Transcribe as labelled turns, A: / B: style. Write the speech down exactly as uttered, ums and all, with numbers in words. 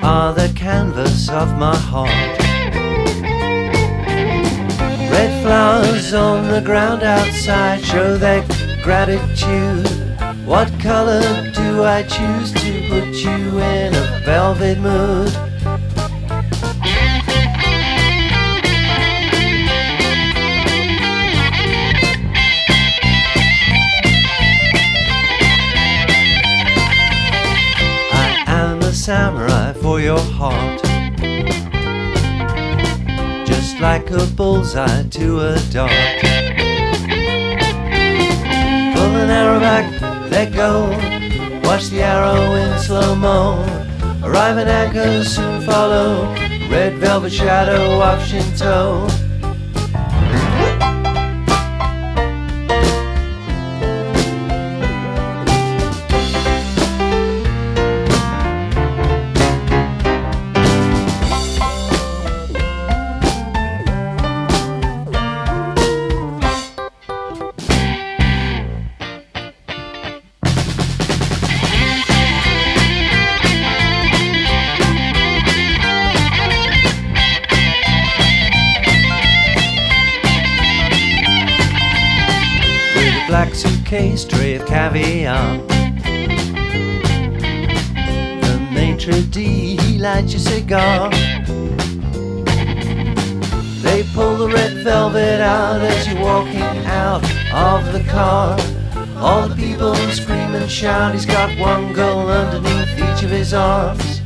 A: are the canvas of my heart. Red flowers on the ground outside show their gratitude. What color do I choose to put you in a velvet mood? I am a samurai for your heart, just like a bullseye to a dart. Pull an arrow back, let go, watch the arrow in slow-mo. Arrive and anchor, soon follow, red velvet shadow of Shinto. Black suitcase, tray of caviar. The maitre d', he lights your cigar. They pull the red velvet out as you're walking out of the car. All the people scream and shout, he's got one girl underneath each of his arms.